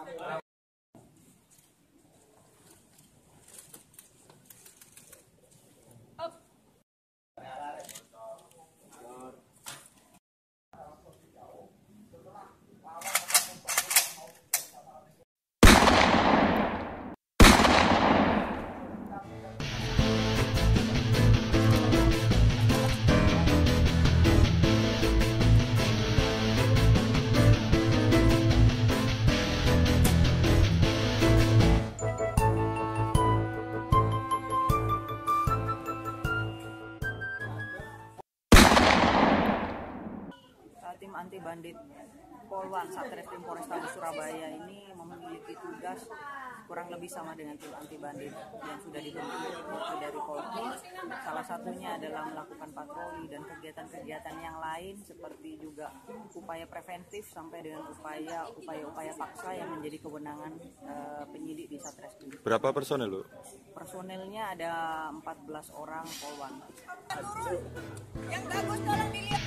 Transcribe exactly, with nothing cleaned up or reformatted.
Tim anti bandit Polwan Satreskrim Polrestabes Surabaya ini memiliki tugas kurang lebih sama dengan tim anti bandit yang sudah dibentuk yaitu dari Polri. Salah satunya adalah melakukan patroli dan kegiatan-kegiatan yang lain seperti juga upaya preventif sampai dengan upaya upaya-upaya paksa yang menjadi kewenangan uh, penyidik di Satreskrim. Berapa personel lu? Personelnya ada empat belas orang Polwan. Yang bagus tolong dilihat.